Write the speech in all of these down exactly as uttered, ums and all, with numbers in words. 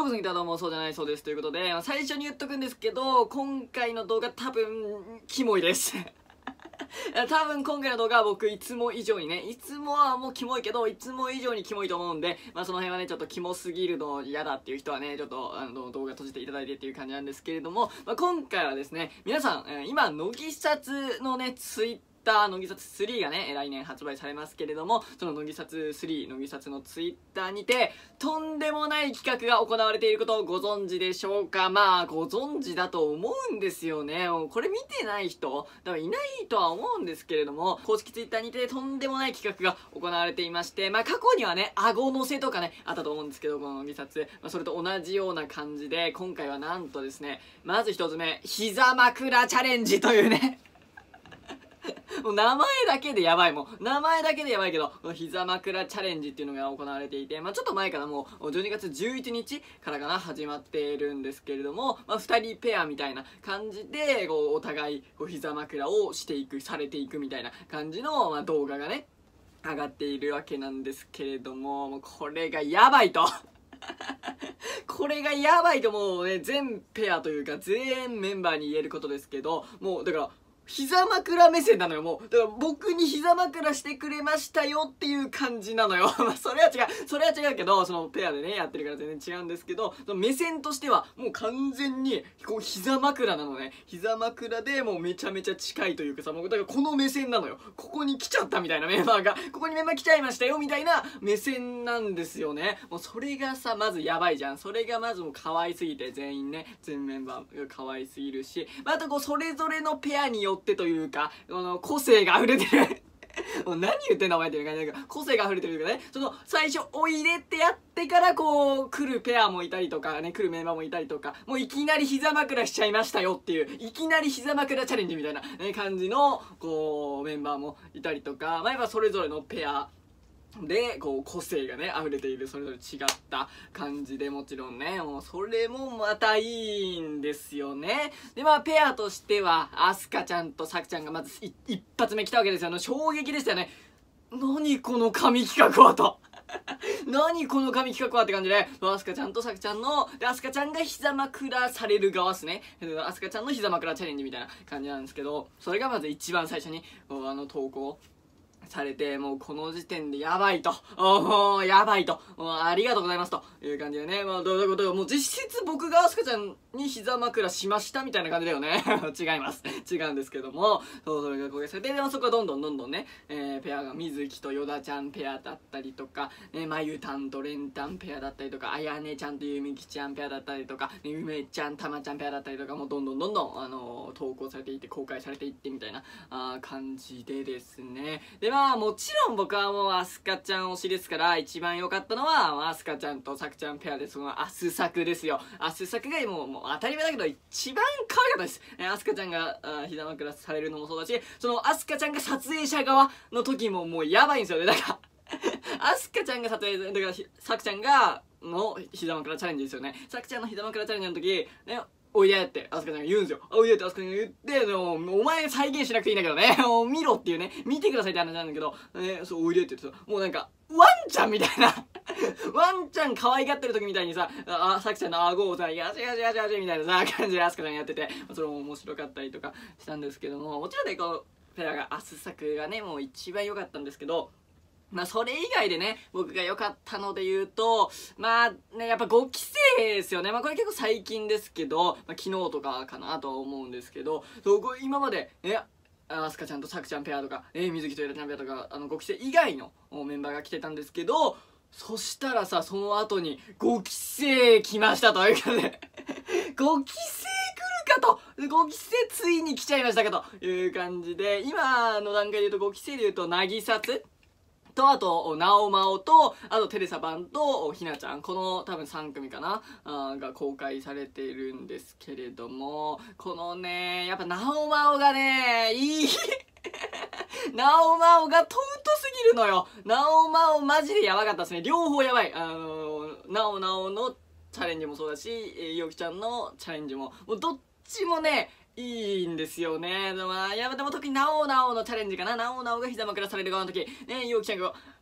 どこ過ぎたどうもそうじゃないそうですということで、まあ、最初に言っとくんですけど、今回の動画多分キモいです多分今回の動画は僕いつも以上にね、いつもはもうキモいけどいつも以上にキモいと思うんで、まあその辺はねちょっとキモすぎるの嫌だっていう人はねちょっとあの動画閉じていただいてっていう感じなんですけれども、まあ、今回はですね皆さん、えー、今乃木撮のねツイッター乃木撮スリーがね来年発売されますけれども、その乃木撮スリー乃木撮のツイッターにてとんでもない企画が行われていることをご存知でしょうか。まあご存知だと思うんですよね。これ見てない人多分いないとは思うんですけれども、公式ツイッターにてとんでもない企画が行われていまして、まあ過去にはね顎乗せとかねあったと思うんですけど、この乃木撮、まあ、それと同じような感じで今回はなんとですね、まず一つ目膝枕チャレンジというねもう名前だけでやばい、もう名前だけでやばいけど、この膝枕チャレンジっていうのが行われていて、まあちょっと前からもうじゅうにがつじゅういちにちからかな始まっているんですけれども、まあふたりペアみたいな感じでこうお互いこう膝枕をしていくされていくみたいな感じの、まあ、動画がね上がっているわけなんですけれども、もうこれがやばいとこれがやばいともうね全ペアというか全メンバーに言えることですけど、もうだから膝枕目線なのよ。もうだから僕に膝枕してくれましたよっていう感じなのよまあそれは違うそれは違うけど、そのペアでねやってるから全然違うんですけど、その目線としてはもう完全にこう膝枕なのね。膝枕でもうめちゃめちゃ近いというかさ、もうだからこの目線なのよ。ここに来ちゃったみたいな、メンバーがここにメンバー来ちゃいましたよみたいな目線なんですよね。もうそれがさまずやばいじゃん。それがまずもう可愛すぎて、全員ね全メンバーが可愛すぎるし、またこうそれぞれのペアによってというか、この個性が溢れてるもう何言ってんだお前っていう感じだけど、個性が溢れてるというかね、その最初おいでってやってからこう来るペアもいたりとかね、来るメンバーもいたりとか、もういきなり膝枕しちゃいましたよっていう、いきなり膝枕チャレンジみたいな、ね、感じのこうメンバーもいたりとか、まあやっぱそれぞれのペアでこう個性がね溢れている、それぞれ違った感じで、もちろんねもうそれもまたいいんですよね。でまあペアとしてはアスカちゃんとサクちゃんがまず一発目来たわけですよ。あの衝撃でしたよね。何この神企画はと何この神企画はって感じで、アスカちゃんとサクちゃんので、アスカちゃんが膝枕される側っすね。アスカちゃんの膝枕チャレンジみたいな感じなんですけど、それがまず一番最初にあの投稿されて、もうこの時点でやばいと、おーやばいと、ありがとうございますという感じでね、まあどういうことよ、もう実質僕がアスカちゃんに膝枕しましたみたいな感じだよね違います違うんですけども、そうそれが公開されて、でもそこはどんどんどんどんね、えー、ペアが水木とヨダちゃんペアだったりとか、ね、まゆたんとレンタンペアだったりとか、あやねちゃんとゆみきちゃんペアだったりとか、ね、ゆめちゃんたまちゃんペアだったりとか、もうどんどんどんどん、あのー、投稿されていって公開されていってみたいなあ感じでですね。でまあもちろん僕はもうアスカちゃん推しですから、一番良かったのはアスカちゃんとサクちゃんペアで、そのアスサクですよ。アスサクがもうもう当たり前だけど一番可愛かったです。えー、アスカちゃんがあ膝枕されるのもそうだし、そのアスカちゃんが撮影者側の時ももうやばいんですよね。だからアスカちゃんが撮影だからサクちゃんがの膝枕チャレンジですよね。サクちゃんの膝枕チャレンジの時ね、おいでってアスカちゃんが言うんですよ。おいでってアスカちゃんが言って、でもお前再現しなくていいんだけどね見ろっていうね、見てくださいって話なんだけど、ね、そうおいでって言ってさ、もうなんかワンちゃんみたいなワンちゃん可愛がってる時みたいにさ、あさきちゃんの顎をさ、やしやしやしやしみたいなさ感じでアスカちゃんやってて、それも面白かったりとかしたんですけども、もちろんねこのペアがアスサクがねもう一番良かったんですけど、まあそれ以外でね僕が良かったので言うと、まあねやっぱごきせいですよね。まあこれ結構最近ですけど、まあ、昨日とかかなとは思うんですけど、そうこれ今までねアスカちゃんとサクちゃんペアとか、えー、水木とエラちゃんペアとか、あのごきせい以外のメンバーが来てたんですけど、そしたらさその後にごきせい来ましたというかねごきせい来るかと、ごきせいついに来ちゃいましたかという感じで、今の段階で言うとごきせいで言うとなぎさつと、あと、なおまおと、あと、テレサバンと、ひなちゃん。この、多分さんくみかなあが公開されているんですけれども、このね、やっぱ、なおまおがね、いいなおまおが尊すぎるのよ。なおまおマジでやばかったですね。両方やばい。あのー、なおなおのチャレンジもそうだし、いおきちゃんのチャレンジも、もうどっちもね、いいんですよね。でも、まあ、いやでも特になおなおのチャレンジかな。なおなおが膝枕される側の時ね、ゆうきちゃんが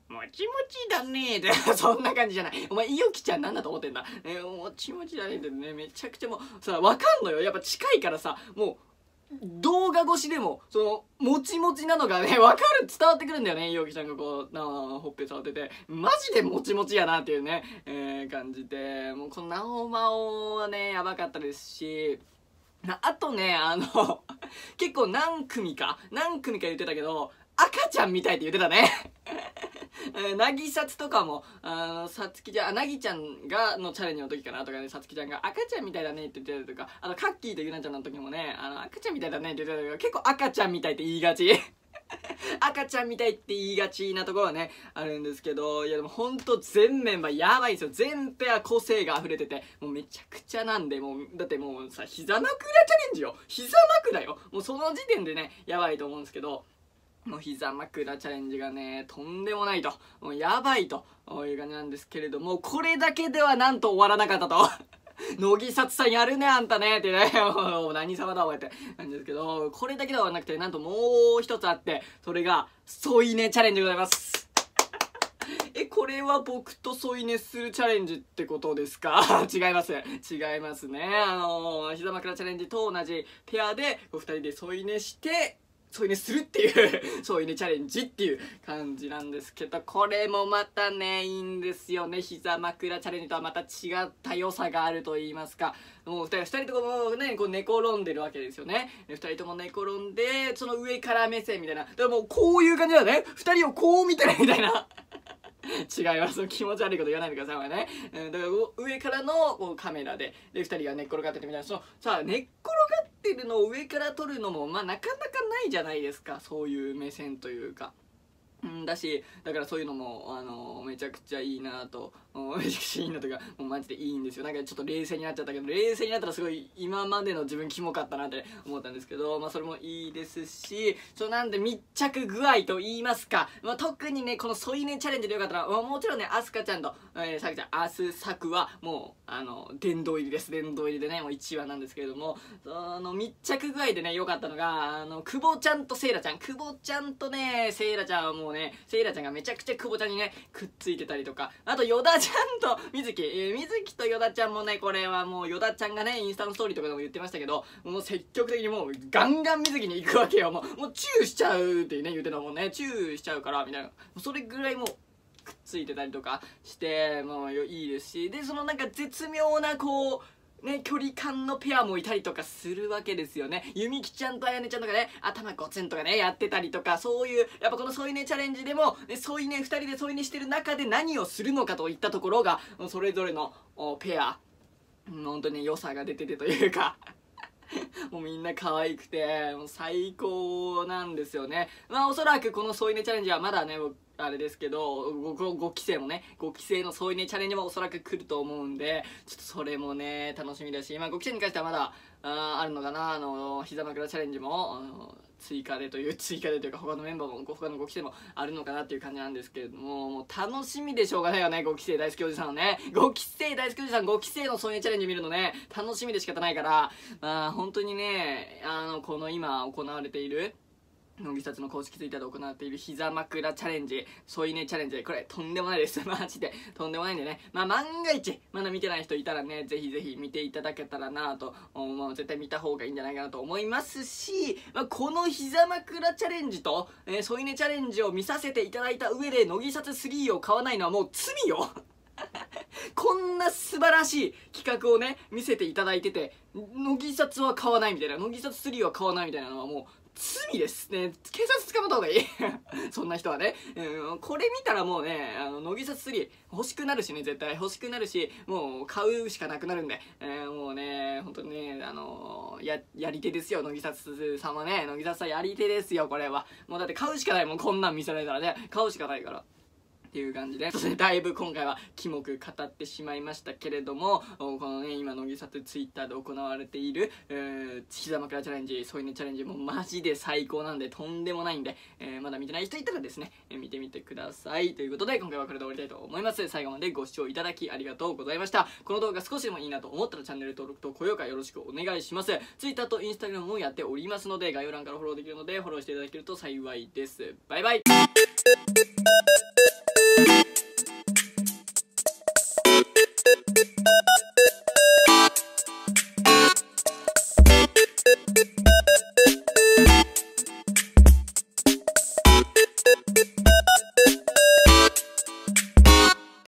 もちもちだねーってそんな感じじゃない。お前いよきちゃんなんだと思ってんだ。えー、もちもちだねってね、めちゃくちゃもうさ、わかんのよ。やっぱ近いからさ、もう動画越しでもそのもちもちなのがね、わかる、伝わってくるんだよね。いよきちゃんがこうなあほっぺ触ってて、マジでもちもちやなっていうね、えー、感じで、もうこのなおまおはねやばかったですし、あとね、あの結構何組か何組か言ってたけど、赤ちゃんみたいって言ってたねなぎさつとかも、あのさつきちゃん、あなぎちゃんがのチャレンジの時かなとかね、さつきちゃんが赤ちゃんみたいだねって言ってたりとか、あのカッキーとゆなちゃんの時もね、あの赤ちゃんみたいだねって言ってたけど、結構赤ちゃんみたいって言いがち赤ちゃんみたいって言いがちなところはねあるんですけど、いやでもほんと全メンバーやばいんですよ。全ペア個性が溢れてて、もうめちゃくちゃなんで、もうだってもうさ、膝枕チャレンジよ、膝枕よ、もうその時点でねやばいと思うんですけど、もう膝枕チャレンジがねとんでもないと、もうやばいという感じなんですけれども、これだけではなんと終わらなかったと乃木さつさんやるねあんたねってねもう何様だお前ってなんですけど、これだけではなくてなんともう一つあって、それが添い寝チャレンジでございますえ、これは僕と添い寝するチャレンジってことですか違います違いますね。あのー、膝枕チャレンジと同じペアでふたりで添い寝して添い寝するっていう添い寝チャレンジっていう感じなんですけど、これもまたねいいんですよね。膝枕チャレンジとはまた違った良さがあると言いますか、もうふたりふたりともねこう寝転んでるわけですよね。ふたりとも寝転んで、その上から目線みたいな、だからもうこういう感じだよね。ふたりをこう見てるみたいな違います。気持ち悪いこと言わないでくださいお前ね。うん、だから上からのこうカメラででふたりが寝っ転がっててみたいな、そのさあ寝っ転がってるのを上から撮るのもまあなかなかないじゃないですか、そういう目線というか。んだし、だからそういうのもあのめちゃくちゃいいなと、めちゃくちゃいいなとか、もうマジでいいんですよ。なんかちょっと冷静になっちゃったけど、冷静になったらすごい今までの自分キモかったなって思ったんですけど、まあそれもいいですし、そうなんで密着具合と言いますか、まあ、特にねこの添い寝チャレンジでよかったら、まあ、もちろんねアスカちゃんと、えー、さくちゃんアスサクはもうあの殿堂入りです。殿堂入りでねもういちわなんですけれども、その密着具合でね良かったのが、あの久保ちゃんとセイラちゃん、久保ちゃんとねセイラちゃんはもうね、セイラちゃんがめちゃくちゃ久保ちゃんにねくっついてたりとか、あとヨダちゃんと水木、えー、水木とヨダちゃんもね、これはもうヨダちゃんがねインスタのストーリーとかでも言ってましたけど、もう積極的にもうガンガン水木に行くわけよ。もうもうチューしちゃうってね言ってたもんね、チューしちゃうからみたいな、それぐらいもうくっついてたりとかしてもういいですし、でそのなんか絶妙なこうね、距離感のペアもいたりとかするわけですよね。ゆみきちゃんとあやねちゃんとかね、頭ゴツンとかね、やってたりとか、そういう、やっぱこの添い寝チャレンジでも、ね、添い寝、ふたりで添い寝してる中で何をするのかといったところが、それぞれのペア、本当に良さが出ててというか、もうみんな可愛くて、もう最高なんですよね。まあおそらくこの添い寝チャレンジはまだね、あれですけど ご, ご期生もねご期生の添い寝チャレンジもおそらく来ると思うんで、ちょっとそれもね楽しみだし、まあご期生に関してはまだ あ, あるのかな、あの膝枕チャレンジもあの追加でという追加でというか他のメンバーも他のご期生もあるのかなっていう感じなんですけれども、もう楽しみでしょうがないよね。ご期生大好きおじさんのね、ご期生大好きおじさんご期生の添い寝チャレンジ見るのね楽しみで仕方ないから、まあ本当にねあのこの今行われている乃木撮の公式ツイッターで行っている膝枕チャレンジ、添い寝チャレンジ、これとんでもないですマジでとんでもないんでね、まあ万が一まだ見てない人いたらねぜひぜひ見ていただけたらなと、まあ、絶対見た方がいいんじゃないかなと思いますし、まあ、この膝枕チャレンジと、えー、添い寝チャレンジを見させていただいた上で乃木撮スリーを買わないのはもう罪よこんな素晴らしい企画をね見せていただいてて、乃木撮は買わないみたいな、乃木撮スリーは買わないみたいなのはもう罪ですね。警察捕まった方がいいそんな人はね、うん、これ見たらもうねあの乃木撮スリー欲しくなるしね、絶対欲しくなるし、もう買うしかなくなるんで、えー、もうね本当にねあのー、ややり手ですよ乃木撮さんはね。乃木撮さんやり手ですよこれは。もうだって買うしかないもん、こんなん見せられたらね買うしかないからっていう感じで、そしてだいぶ今回はキモく語ってしまいましたけれども、このね今乃木撮ツイッターで行われている、えー、膝枕チャレンジ、添い寝チャレンジもマジで最高なんでとんでもないんで、えー、まだ見てない人いたらですね、えー、見てみてくださいということで、今回はこれで終わりたいと思います。最後までご視聴いただきありがとうございました。この動画少しでもいいなと思ったらチャンネル登録と高評価よろしくお願いします。ツイッターとインスタグラムもやっておりますので、概要欄からフォローできるのでフォローしていただけると幸いです。バイバイ。